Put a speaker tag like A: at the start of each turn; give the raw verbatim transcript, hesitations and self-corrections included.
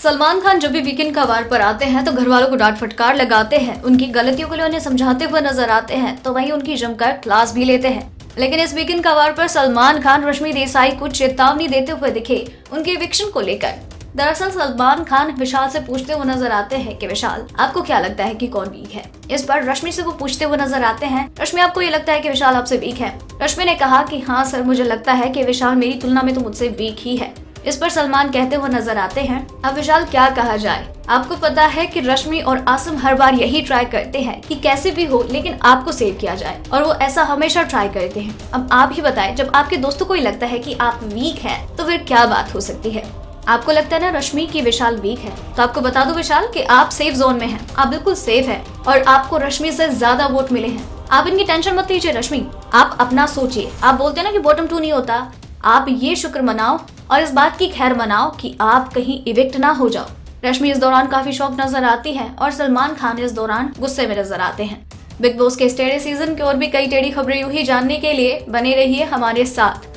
A: सलमान खान जब भी वीकेंड का वार पर आते हैं तो घर वालों को डांट फटकार लगाते हैं, उनकी गलतियों के लिए उन्हें समझाते हुए नजर आते हैं, तो वहीं उनकी जमकर क्लास भी लेते हैं। लेकिन इस वीकेंड का वार पर सलमान खान रश्मि देसाई को चेतावनी देते हुए दिखे उनके इविक्शन को लेकर। दरअसल सलमान खान विशाल से पूछते हुए नजर आते हैं कि विशाल, आपको क्या लगता है कि कौन वीक है। इस पर रश्मि से वो पूछते हुए नजर आते हैं, रश्मि, आपको ये लगता है कि विशाल आपसे वीक है। रश्मि ने कहा कि हाँ सर, मुझे लगता है कि विशाल मेरी तुलना में तो मुझसे वीक ही है। इस पर सलमान कहते हुए नजर आते हैं, अब विशाल क्या कहा जाए, आपको पता है कि रश्मि और आसिम हर बार यही ट्राई करते हैं कि कैसे भी हो लेकिन आपको सेव किया जाए, और वो ऐसा हमेशा ट्राई करते हैं। अब आप ही बताएं, जब आपके दोस्तों को ही लगता है कि आप वीक हैं, तो फिर क्या बात हो सकती है। आपको लगता है ना रश्मि की विशाल वीक है, तो आपको बता दो विशाल कि आप सेफ जोन में हैं, आप बिल्कुल सेफ हैं और आपको रश्मि से ज्यादा वोट मिले हैं। आप इनकी टेंशन मत लीजिए रश्मि, आप अपना सोचिए। आप बोलते हैं ना कि बॉटम टू नहीं होता, आप ये शुक्र मनाओ और इस बात की खैर मनाओ कि आप कहीं इविक्ट ना हो जाओ। रश्मि इस दौरान काफी शौक नजर आती है और सलमान खान इस दौरान गुस्से में नजर आते हैं। बिग बॉस के इस टेढ़े सीजन की और भी कई टेढ़ी खबरें यूं ही जानने के लिए बने रहिए हमारे साथ।